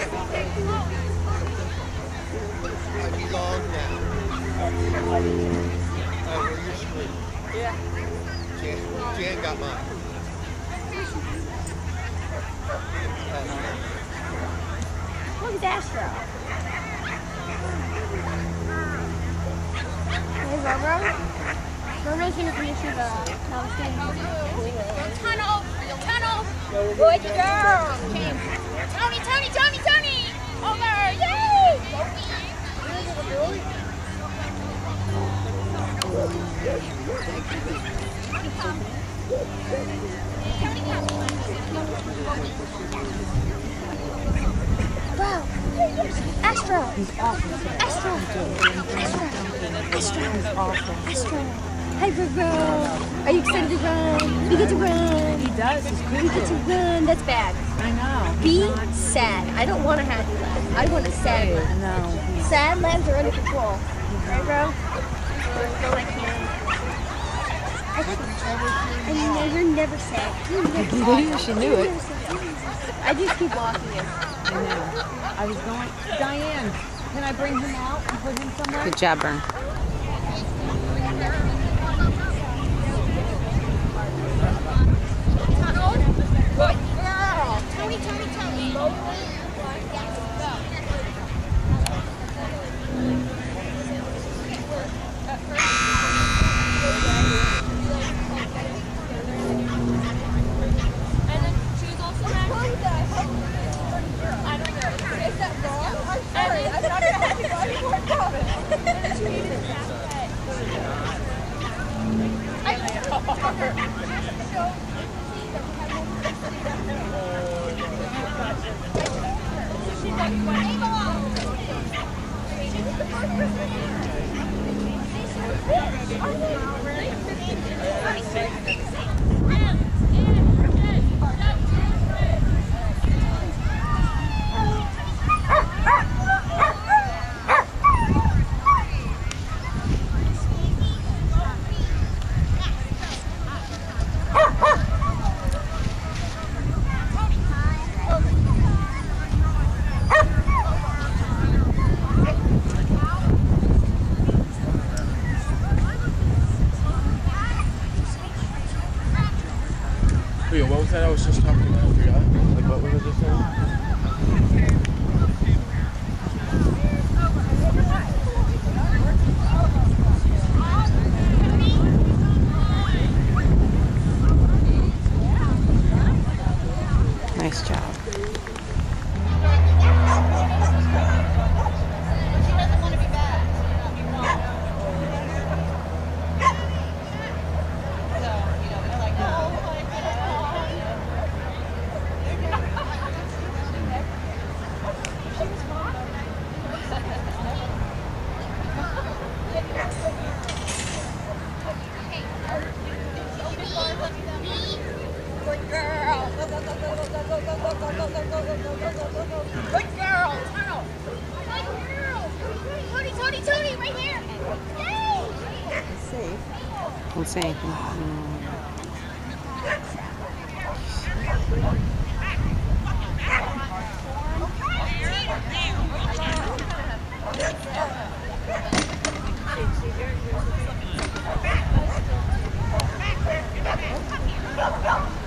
I belong now. Oh, well, you're sweet. Yeah. Jan got mine. Look at Astro. Hey, Roro. Roro's gonna finish with Tunnel! Good girl! Tony! Over! Yay! Wow. Astro. He's awesome. Astro. Astro. He's awesome. Astro. Hey, Roro. Are you excited to run? You get to run. He does. He's You good. get to run. That's bad. I know. Be sad. I don't want a happy laugh. I want a sad laugh. No. Sad laughs are under control. Right, bro? Go like him. And you're never sad. You're never sad. She knew it. I just keep walking him. I know. I was going, Diane, can I bring him out and put him somewhere? Good job, Bern. Good girl! Tony! And then she was also next. I don't know. Is that wrong? I'm sorry. I'm not going to have to go anymore. And then she needed to pass that. Wait, what was that I was just talking about? I forgot. Like, what was I just saying? Nice job. Tony, right here! Yay! Safe. Don't say anything. Tony!